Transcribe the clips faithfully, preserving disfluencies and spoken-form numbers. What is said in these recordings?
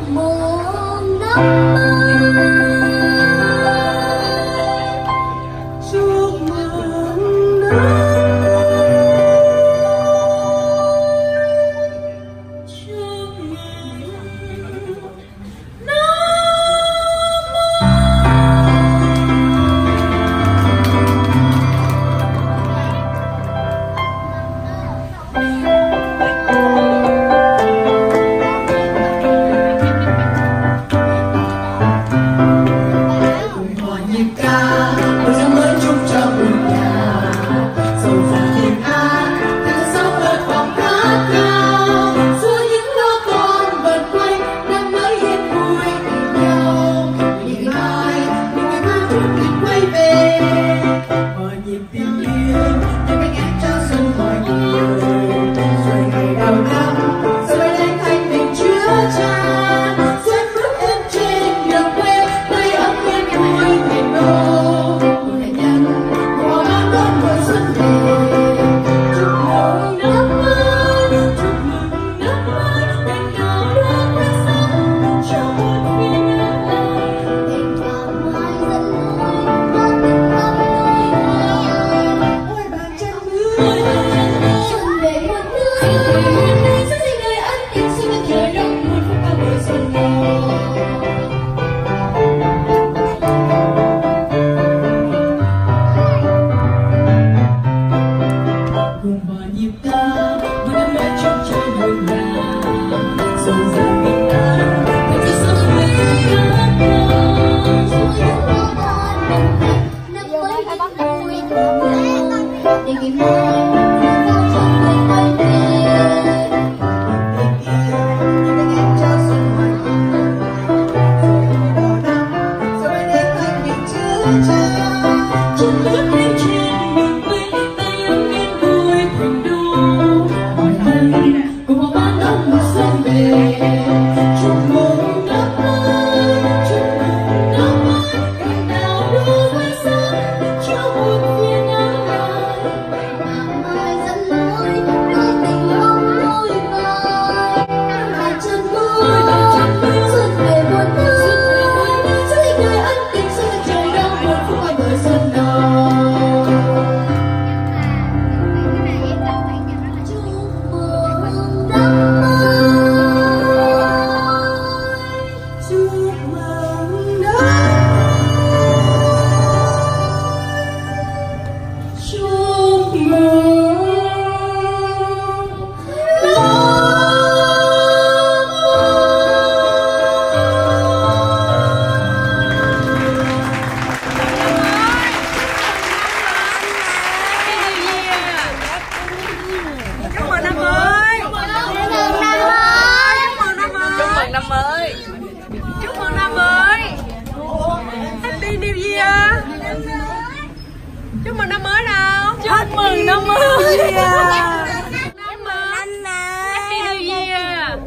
mừng năm mới, chúc mừng năm mới. Chúc mừng năm mới nào. Chúc mừng năm mới. Chúc mừng Happy New Year.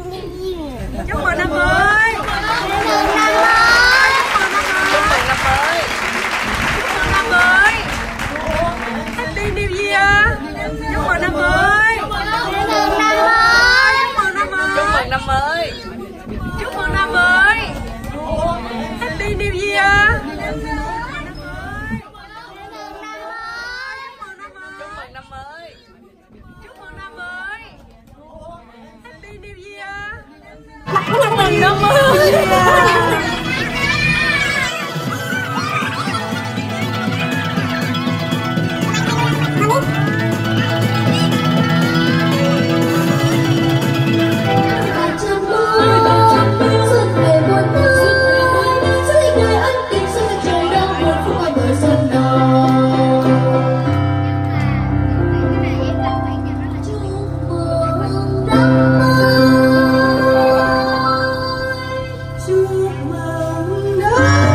Chúc mừng năm mới. Chúc mừng năm mới. Chúc mừng năm mới. Chúc mừng năm mới. Happy New Year. Chúc mừng năm mới. Chúc mừng năm mới. Chúc mừng năm mới. Chúc mừng năm mới. Happy New Year. Năm mới. Chúc mừng năm mới. Happy New Year. Chúc mừng năm mới.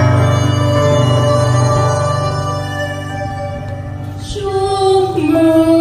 Chúc mừng